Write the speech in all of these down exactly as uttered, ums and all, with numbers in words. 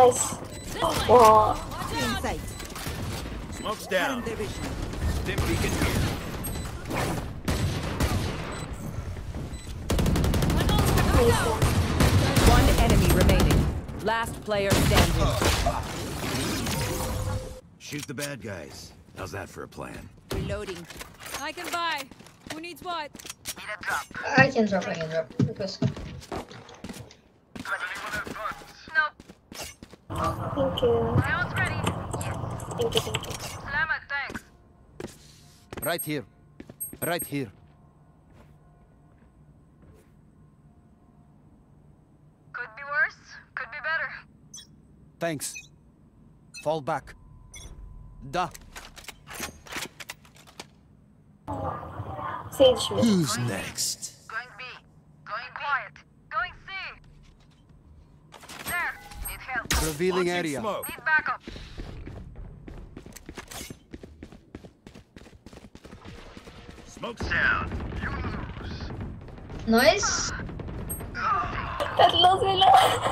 Nice. Wow. Inside. Smoke's down. Stim beacon here. One enemy remaining. Last player standing. Shoot the bad guys. How's that for a plan? Reloading. I can buy. Who needs what? I can drop, I can drop. Because... Thank you. Thank you, thank you. Right here. Right here. Could be worse, could be better. Thanks. Fall back. Da. Sage me. Who's next? Going B. Going quiet. Going C. There. Need help. Revealing Launching area. smoke. Need backup. Smoke's down. You lose. Nice. Tatlo sila.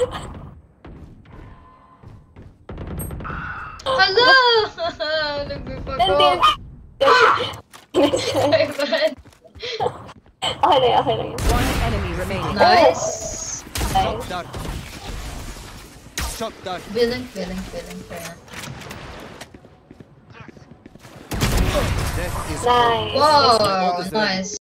Hello! Nagpipagawa. My bad. Okay lang, okay lang yun. One enemy remaining. Nice. Shot dart. Shot dart. Billing, billing, billing. Fair. Death is Nice. Wow, nice.